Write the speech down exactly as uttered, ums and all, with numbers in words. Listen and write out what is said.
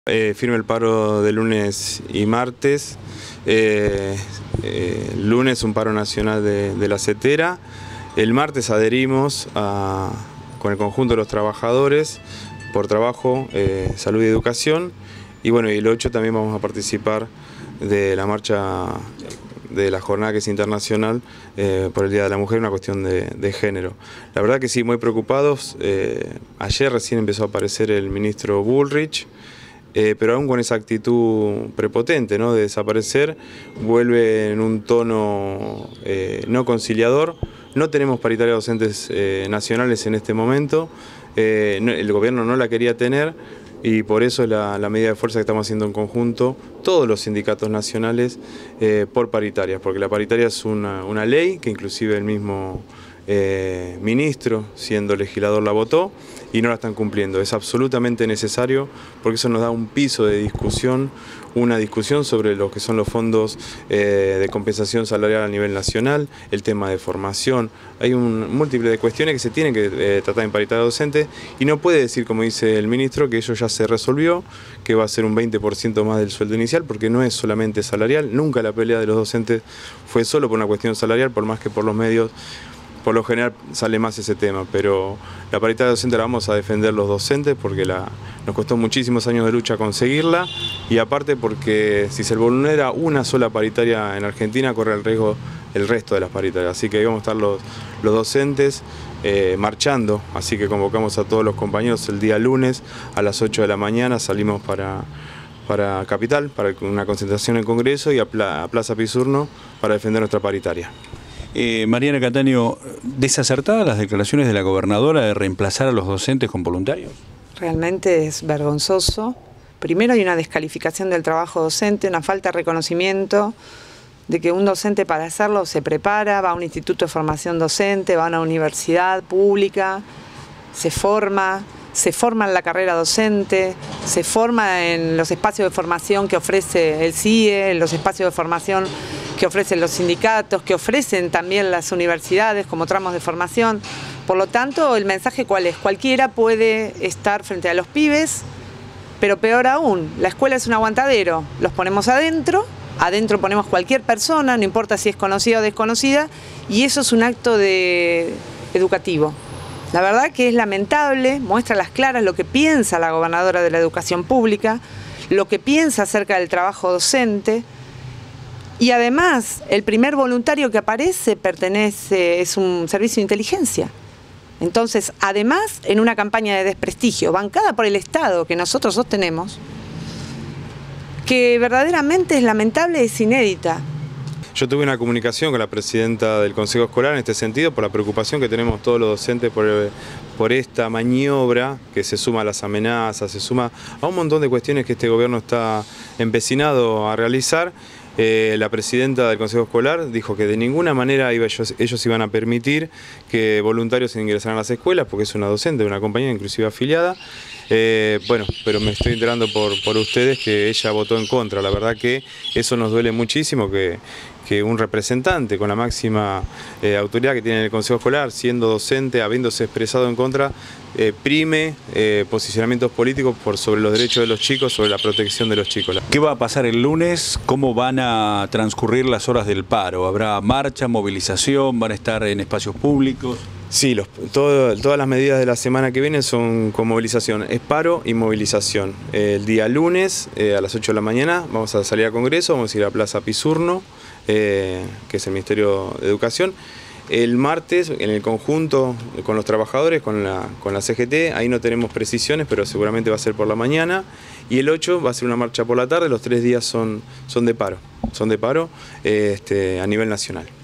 Eh, firme el paro de lunes y martes. Eh, eh, lunes un paro nacional de, de la CETERA. El martes adherimos a, con el conjunto de los trabajadores por trabajo, eh, salud y educación. Y bueno, y el ocho también vamos a participar de la marcha de la jornada que es internacional eh, por el Día de la Mujer, una cuestión de, de género. La verdad que sí, muy preocupados. Eh, ayer recién empezó a aparecer el ministro Bullrich. Eh, pero aún con esa actitud prepotente, ¿no?, de desaparecer, vuelve en un tono eh, no conciliador. No tenemos paritaria de docentes eh, nacionales en este momento, eh, no, el gobierno no la quería tener y por eso la, la medida de fuerza que estamos haciendo en conjunto, todos los sindicatos nacionales, eh, por paritarias, porque la paritaria es una, una ley que inclusive el mismo eh, ministro, siendo legislador, la votó y no la están cumpliendo. Es absolutamente necesario porque eso nos da un piso de discusión, una discusión sobre lo que son los fondos eh, de compensación salarial a nivel nacional, el tema de formación. Hay un múltiple de cuestiones que se tienen que eh, tratar en paritaria docente y no puede decir, como dice el ministro, que eso ya se resolvió, que va a ser un veinte por ciento más del sueldo inicial, porque no es solamente salarial. Nunca la pelea de los docentes fue solo por una cuestión salarial, por más que por los medios por lo general sale más ese tema, pero la paritaria docente la vamos a defender los docentes porque la, nos costó muchísimos años de lucha conseguirla y aparte porque si se vulnera una sola paritaria en Argentina corre el riesgo el resto de las paritarias. Así que ahí vamos a estar los, los docentes eh, marchando, así que convocamos a todos los compañeros el día lunes a las ocho de la mañana, salimos para, para Capital, para una concentración en Congreso y a, Pla, a Plaza Pisurno para defender nuestra paritaria. Eh, Mariana Cataño, ¿desacertadas las declaraciones de la gobernadora de reemplazar a los docentes con voluntarios? Realmente es vergonzoso. Primero hay una descalificación del trabajo docente, una falta de reconocimiento de que un docente para hacerlo se prepara, va a un instituto de formación docente, va a una universidad pública, se forma, se forma en la carrera docente, se forma en los espacios de formación que ofrece el C I E, en los espacios de formación que ofrecen los sindicatos, que ofrecen también las universidades como tramos de formación. Por lo tanto, el mensaje ¿cuál es? Cualquiera puede estar frente a los pibes, pero peor aún, la escuela es un aguantadero, los ponemos adentro, adentro ponemos cualquier persona, no importa si es conocida o desconocida, y eso es un acto de educativo. La verdad que es lamentable, muestra a las claras lo que piensa la gobernadora de la educación pública, lo que piensa acerca del trabajo docente. Y además, el primer voluntario que aparece pertenece, es un servicio de inteligencia. Entonces, además, en una campaña de desprestigio, bancada por el Estado, que nosotros sostenemos, que verdaderamente es lamentable, es inédita. Yo tuve una comunicación con la presidenta del Consejo Escolar en este sentido, por la preocupación que tenemos todos los docentes por, por esta maniobra que se suma a las amenazas, se suma a un montón de cuestiones que este gobierno está empecinado a realizar. Eh, la presidenta del Consejo Escolar dijo que de ninguna manera iba, ellos, ellos iban a permitir que voluntarios ingresaran a las escuelas, porque es una docente de una compañía inclusive afiliada. Eh, bueno, pero me estoy enterando por, por ustedes que ella votó en contra. La verdad que eso nos duele muchísimo, que, que un representante con la máxima eh, autoridad que tiene el Consejo Escolar, siendo docente, habiéndose expresado en contra, eh, prime eh, posicionamientos políticos por sobre los derechos de los chicos, sobre la protección de los chicos. ¿Qué va a pasar el lunes? ¿Cómo van a transcurrir las horas del paro? ¿Habrá marcha, movilización? ¿Van a estar en espacios públicos? Sí, los, todo, todas las medidas de la semana que viene son con movilización, es paro y movilización. El día lunes eh, a las ocho de la mañana vamos a salir a Congreso, vamos a ir a Plaza Pisurno, eh, que es el Ministerio de Educación. El martes, en el conjunto con los trabajadores, con la, con la C G T, ahí no tenemos precisiones, pero seguramente va a ser por la mañana. Y el ocho va a ser una marcha por la tarde, los tres días son, son de paro, son de paro eh, este, a nivel nacional.